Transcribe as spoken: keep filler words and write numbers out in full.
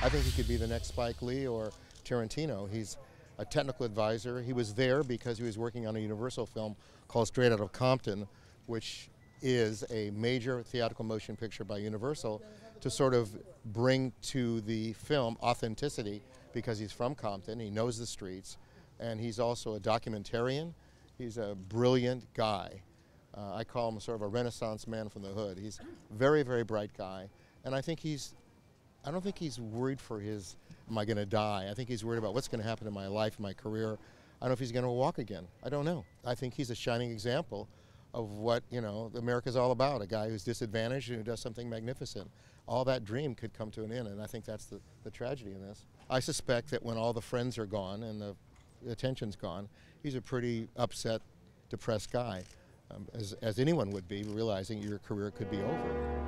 I think he could be the next Spike Lee or Tarantino. He's a technical advisor. He was there because he was working on a Universal film called Straight Outta Compton, which is a major theatrical motion picture by Universal to sort of bring to the film authenticity, because he's from Compton, he knows the streets, and he's also a documentarian. He's a brilliant guy. Uh, I call him sort of a Renaissance man from the hood. He's a very, very bright guy, and I think he's, I don't think he's worried for his, am I going to die? I think he's worried about what's going to happen in my life, my career. I don't know if he's going to walk again. I don't know. I think he's a shining example of what, you know, America's all about, a guy who's disadvantaged and who does something magnificent. All that dream could come to an end, and I think that's the, the tragedy in this. I suspect that when all the friends are gone and the, the attention's gone, he's a pretty upset, depressed guy, um, as, as anyone would be, realizing your career could be over.